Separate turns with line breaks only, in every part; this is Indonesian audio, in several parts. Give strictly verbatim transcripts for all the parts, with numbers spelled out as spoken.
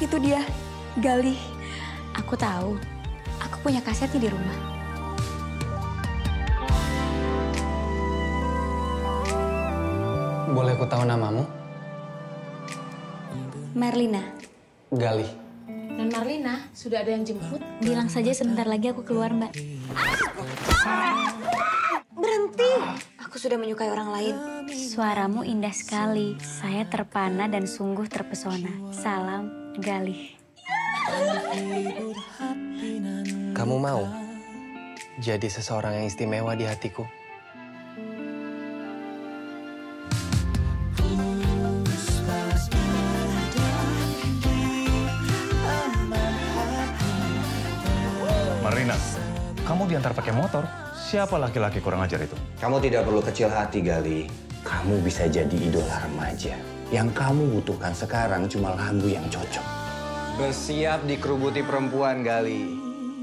Itu dia, Galih.
Aku tahu. Aku punya kasetnya di rumah.
Boleh aku tahu namamu?
Marlina.
Galih.
Dan Marlina, sudah ada yang jemput?
Bilang saja sebentar lagi aku keluar, Mbak.
Berhenti! Aku sudah menyukai orang lain.
Suaramu indah sekali. Saya terpana dan sungguh terpesona. Salam, Galih.
Kamu mau jadi seseorang yang istimewa di hatiku?
Marlina, kamu diantar pakai motor. Siapa laki-laki kurang ajar itu?
Kamu tidak perlu kecil hati, Galih. Kamu bisa jadi idola remaja. Yang kamu butuhkan sekarang cuma lagu yang cocok. Bersiap dikerubuti perempuan, Galih.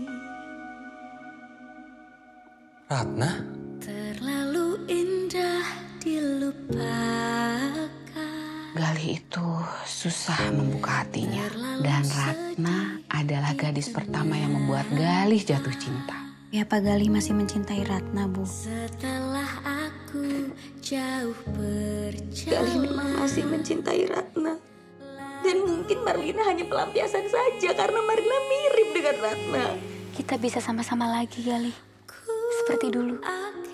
Ratna?
Terlalu indah dilupakan.
Galih itu susah membuka hatinya. Dan Ratna adalah gadis pertama yang membuat Galih jatuh cinta.
Ya, Pak Galih masih mencintai Ratna, Bu.
Setelah aku jauh berjauh. Galih memang masih mencintai Ratna. Dan mungkin Marlina hanya pelampiasan saja karena Marlina mirip dengan Ratna.
Kita bisa sama-sama lagi, Galih. Seperti dulu.